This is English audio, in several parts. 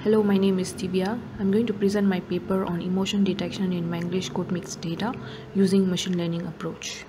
Hello, my name is Divya. I'm going to present my paper on emotion detection in Manglish code mix data using machine learning approach.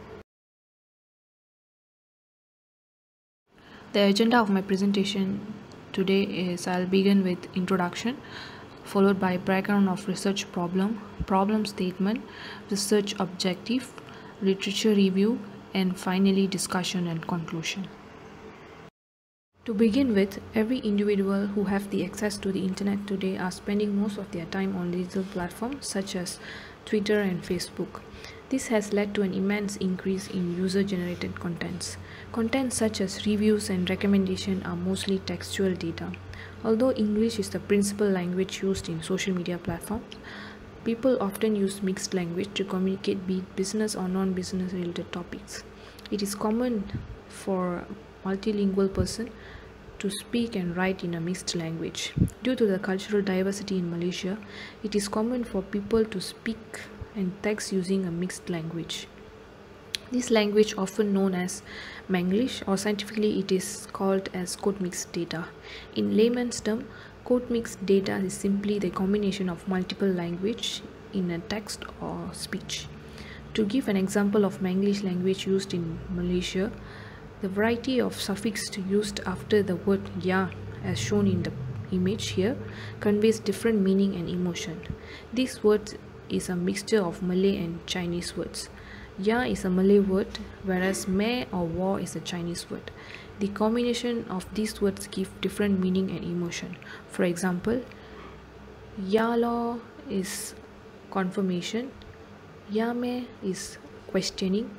The agenda of my presentation today is I'll begin with introduction, followed by background of research problem statement, research objective, literature review, and finally discussion and conclusion. To begin with, every individual who have the access to the internet today are spending most of their time on digital platforms such as Twitter and Facebook. This has led to an immense increase in user-generated contents. Contents such as reviews and recommendations are mostly textual data. Although English is the principal language used in social media platforms, people often use mixed language to communicate be it business or non-business related topics. It is common for multilingual person to speak and write in a mixed language. Due to the cultural diversity in Malaysia, it is common for people to speak and text using a mixed language. This language, often known as Manglish, or scientifically it is called as code mixed data. In layman's term, code mixed data is simply the combination of multiple language in a text or speech. To give an example of Manglish language used in Malaysia, the variety of suffix used after the word ya, as shown in the image here, conveys different meaning and emotion. This word is a mixture of Malay and Chinese words. Ya is a Malay word, whereas meh or war is a Chinese word. The combination of these words give different meaning and emotion. For example, ya lo is confirmation, ya meh is questioning.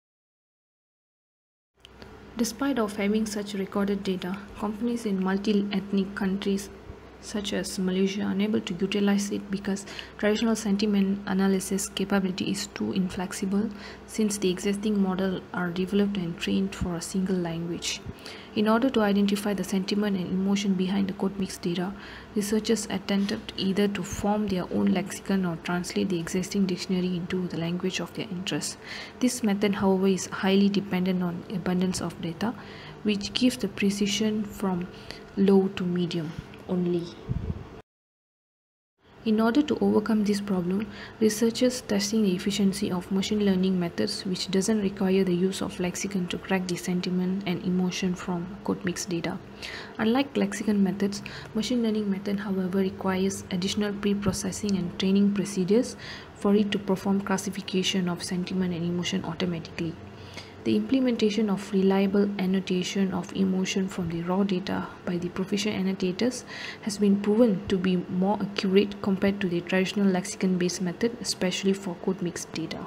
Despite of having such recorded data, companies in multi-ethnic countries such as Malaysia are unable to utilize it because traditional sentiment analysis capability is too inflexible since the existing model are developed and trained for a single language. In order to identify the sentiment and emotion behind the code mix data, researchers attempted either to form their own lexicon or translate the existing dictionary into the language of their interest. This method, however, is highly dependent on abundance of data, which gives the precision from low to medium only. In order to overcome this problem, researchers testing the efficiency of machine learning methods which doesn't require the use of lexicon to crack the sentiment and emotion from code mix data. Unlike lexicon methods, machine learning method however requires additional pre-processing and training procedures for it to perform classification of sentiment and emotion automatically. The implementation of reliable annotation of emotion from the raw data by the proficient annotators has been proven to be more accurate compared to the traditional lexicon-based method, especially for code mix data.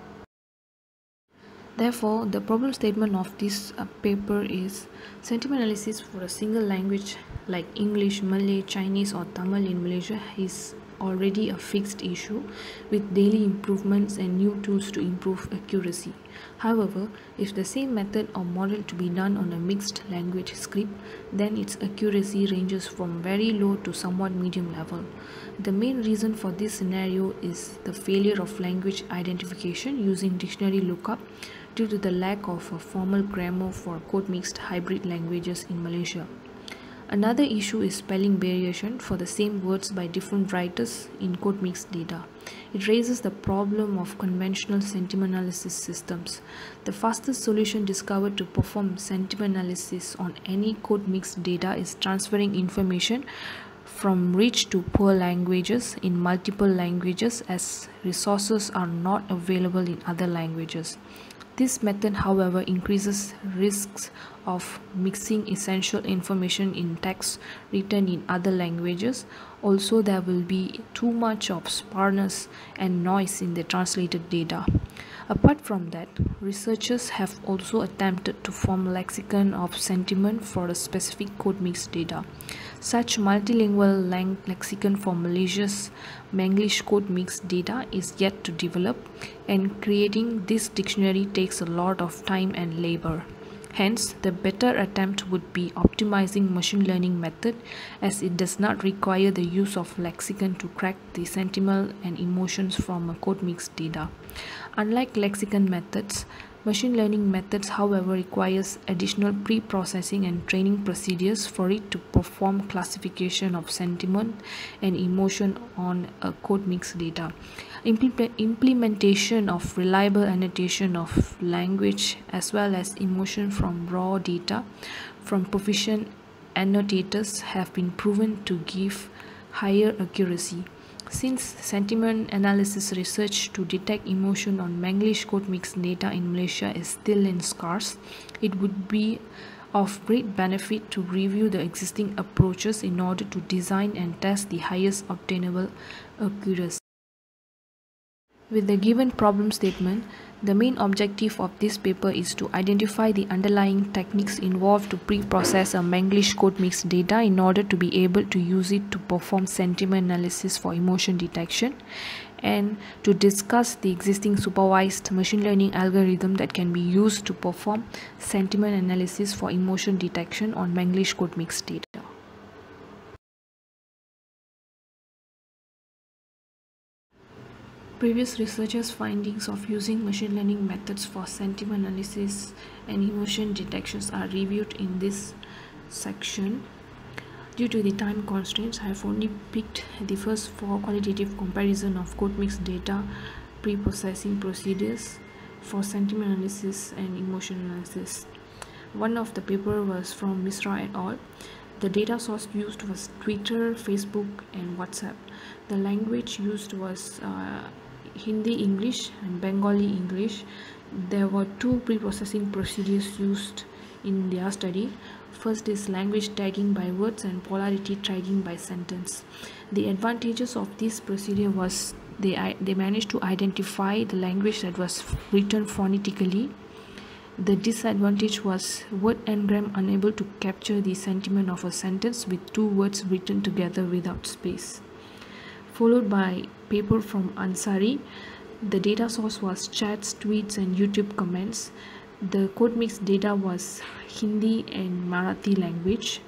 Therefore, the problem statement of this paper is sentiment analysis for a single language like English, Malay, Chinese or Tamil in Malaysia is already a fixed issue with daily improvements and new tools to improve accuracy. However, if the same method or model to be done on a mixed language script, then its accuracy ranges from very low to somewhat medium level. The main reason for this scenario is the failure of language identification using dictionary lookup due to the lack of a formal grammar for code mixed hybrid languages in Malaysia. Another issue is spelling variation for the same words by different writers in code mix data. It raises the problem of conventional sentiment analysis systems. The fastest solution discovered to perform sentiment analysis on any code mix data is transferring information from rich to poor languages in multiple languages as resources are not available in other languages. This method, however, increases risks of mixing essential information in text written in other languages. Also, there will be too much of sparseness and noise in the translated data. Apart from that, researchers have also attempted to form a lexicon of sentiment for a specific code mix data. Such multilingual lexicon for Malaysia's Manglish code mix data is yet to develop, and creating this dictionary takes a lot of time and labor. Hence, the better attempt would be optimizing machine learning method as it does not require the use of lexicon to crack the sentiment and emotions from a code mix data. Unlike lexicon methods, Machine learning methods, however, requires additional pre-processing and training procedures for it to perform classification of sentiment and emotion on a code mix data. Implementation of reliable annotation of language as well as emotion from raw data from proficient annotators have been proven to give higher accuracy. Since sentiment analysis research to detect emotion on Manglish code mix data in Malaysia is still in scarce, it would be of great benefit to review the existing approaches in order to design and test the highest obtainable accuracy. With the given problem statement, the main objective of this paper is to identify the underlying techniques involved to pre-process a Manglish code mix data in order to be able to use it to perform sentiment analysis for emotion detection, and to discuss the existing supervised machine learning algorithm that can be used to perform sentiment analysis for emotion detection on Manglish code mix data. Previous researchers' findings of using machine learning methods for sentiment analysis and emotion detections are reviewed in this section. Due to the time constraints, I have only picked the first 4 qualitative comparison of code mix data pre-processing procedures for sentiment analysis and emotion analysis. One of the paper was from Misra et al. The data source used was Twitter, Facebook, and WhatsApp. The language used was Hindi English and Bengali English. There were 2 pre-processing procedures used in their study. First is language tagging by words and polarity tagging by sentence. The advantages of this procedure was they managed to identify the language that was written phonetically. The disadvantage was word engram unable to capture the sentiment of a sentence with 2 words written together without space. Followed by paper from Ansari. The data source was chats, tweets, and YouTube comments. The code mix data was Hindi and Marathi language.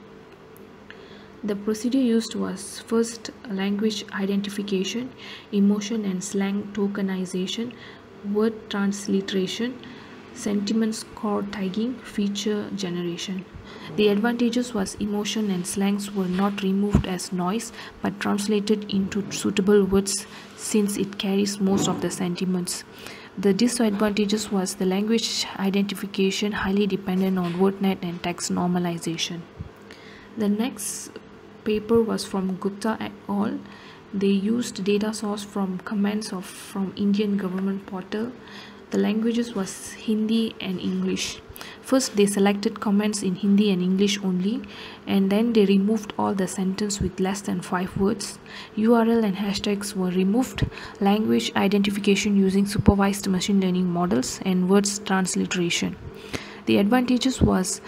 The procedure used was first language identification, emotion and slang tokenization, word transliteration, sentiment score tagging, feature generation. The advantages was emotion and slangs were not removed as noise but translated into suitable words since it carries most of the sentiments. The disadvantages was the language identification highly dependent on WordNet and text normalization. The next paper was from Gupta et al. They used data source from comments from Indian government portal. The languages was Hindi and English. First they selected comments in Hindi and English only, and then they removed all the sentence with less than 5 words. URL and hashtags were removed, language identification using supervised machine learning models, and words transliteration. The advantages was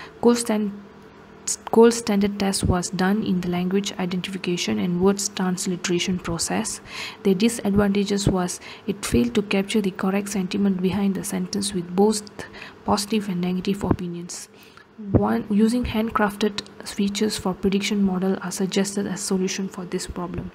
gold standard test was done in the language identification and words transliteration process. The disadvantages was it failed to capture the correct sentiment behind the sentence with both positive and negative opinions. Using handcrafted features for prediction model are suggested as solution for this problem.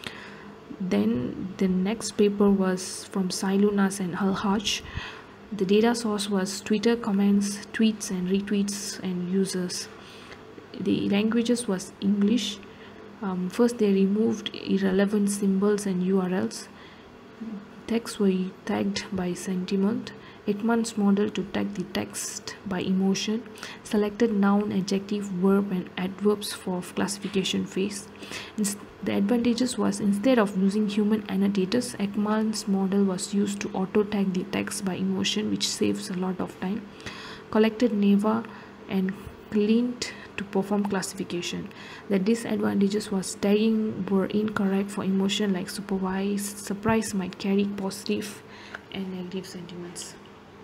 Then the next paper was from Sailunas and Al-Hajj. The data source was Twitter comments, tweets and retweets and users. The languages was English. First they removed irrelevant symbols and URLs. Texts were tagged by sentiment. Ekman's model to tag the text by emotion. Selected noun, adjective, verb and adverbs for classification phase. The advantages was instead of using human annotators, Ekman's model was used to auto tag the text by emotion, which saves a lot of time. Collected Neva and Clint to perform classification. The disadvantages was tagging were incorrect for emotion like surprise might carry positive and negative sentiments.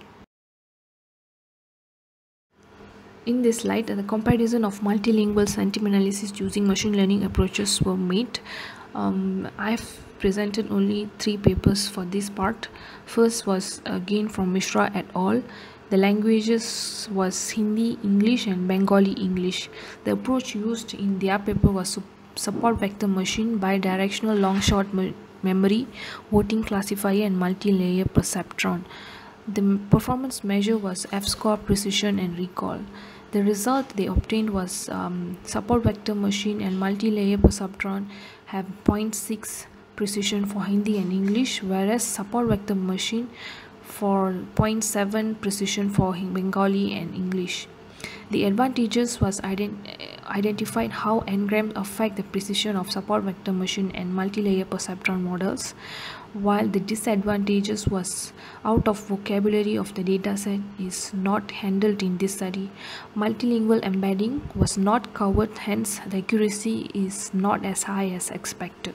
In this slide, the comparison of multilingual sentiment analysis using machine learning approaches were made. I've presented only 3 papers for this part. First was again from Mishra et al. The languages was Hindi, English and Bengali English. The approach used in their paper was support vector machine, bidirectional long-short memory, voting classifier and multi-layer perceptron. The performance measure was F-score, precision, and recall. The result they obtained was support vector machine and multi-layer perceptron have 0.6 precision for Hindi and English, whereas support vector machine for 0.7 precision for Bengali and English. The advantages was identified how n-grams affect the precision of support vector machine and multi-layer perceptron models, while the disadvantages was out of vocabulary of the dataset is not handled in this study. Multilingual embedding was not covered, hence the accuracy is not as high as expected.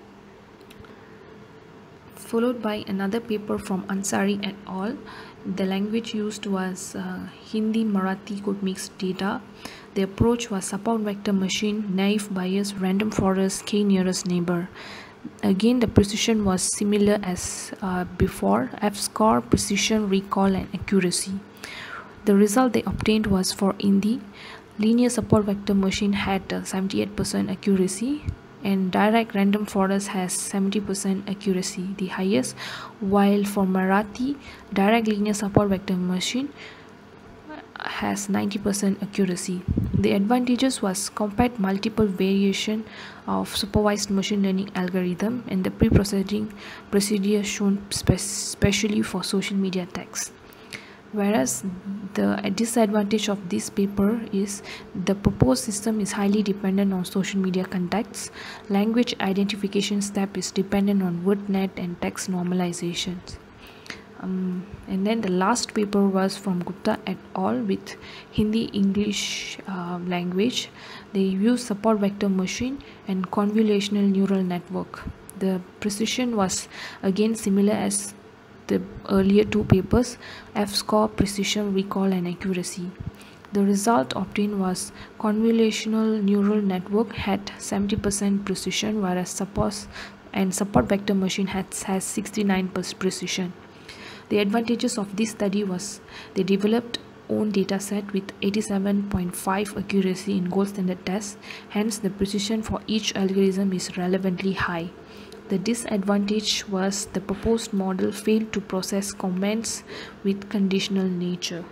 Followed by another paper from Ansari et al. The language used was Hindi Marathi code mixed data. The approach was support vector machine, naive Bayes, random forest, k nearest neighbor. Again, the precision was similar as before, F-score, precision, recall, and accuracy. The result they obtained was for Hindi, linear support vector machine had 78% accuracy, and direct random forest has 70% accuracy, the highest, while for Marathi, direct linear support vector machine has 90% accuracy. The advantages was compared multiple variation of supervised machine learning algorithm and the pre-processing procedure shown specially for social media text. Whereas the disadvantage of this paper is the proposed system is highly dependent on social media contexts. Language identification step is dependent on WordNet and text normalizations. And then the last paper was from Gupta et al. With Hindi English language. They used support vector machine and convolutional neural network. The precision was again similar as the earlier two papers, F-score, precision, recall, and accuracy. The result obtained was convolutional neural network had 70% precision, whereas support vector machine has 69% precision. The advantages of this study was they developed own dataset with 87.5 accuracy in gold standard tests, hence the precision for each algorithm is relevantly high. The disadvantage was the proposed model failed to process comments with conditional nature.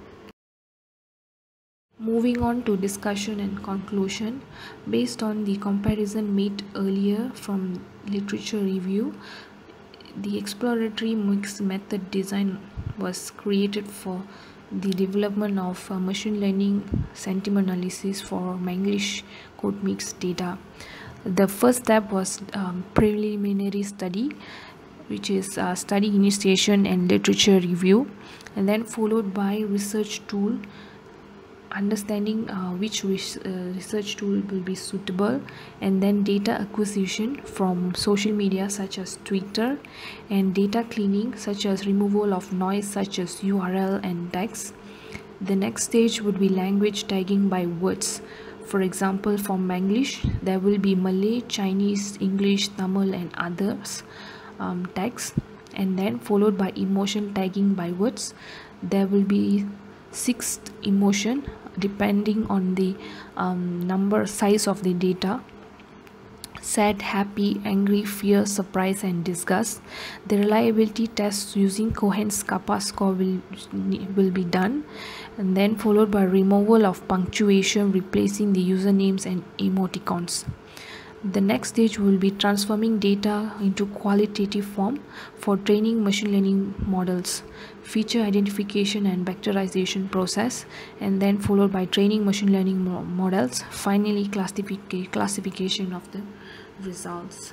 Moving on to discussion and conclusion, based on the comparison made earlier from literature review, the exploratory mixed method design was created for the development of machine learning sentiment analysis for Manglish code mix data. The first step was preliminary study, which is study initiation and literature review, and then followed by research tool, understanding which research tool will be suitable, and then data acquisition from social media such as Twitter, and data cleaning such as removal of noise such as URL and text. The next stage would be language tagging by words. For example, for Manglish, there will be Malay, Chinese, English, Tamil, and others tags, and then followed by emotion tagging by words. There will be 6 emotion depending on the size of the data: sad, happy, angry, fear, surprise, and disgust. The reliability tests using Cohen's kappa score will be done, and then followed by removal of punctuation, replacing the usernames and emoticons. The next stage will be transforming data into qualitative form for training machine learning models, feature identification and vectorization process, and then followed by training machine learning models, finally classification of the results.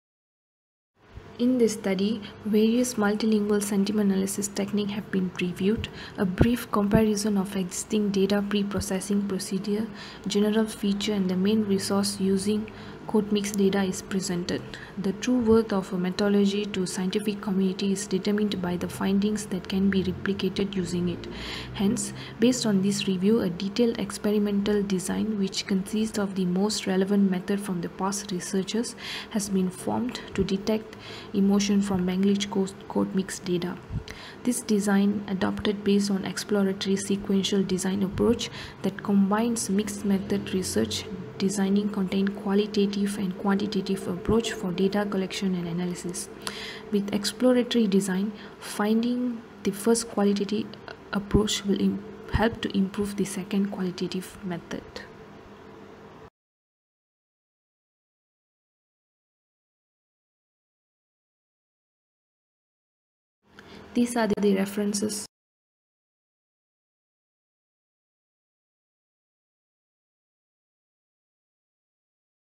In this study, various multilingual sentiment analysis techniques have been reviewed. A brief comparison of existing data pre-processing procedure, general feature, and the main resource using code mix data is presented. The true worth of a methodology to scientific community is determined by the findings that can be replicated using it. Hence, based on this review, a detailed experimental design which consists of the most relevant method from the past researchers has been formed to detect emotion from Manglish code mix data. This design adopted based on exploratory sequential design approach that combines mixed method research designing contain qualitative and quantitative approach for data collection and analysis. With exploratory design, finding the first qualitative approach will help to improve the second qualitative method. These are the references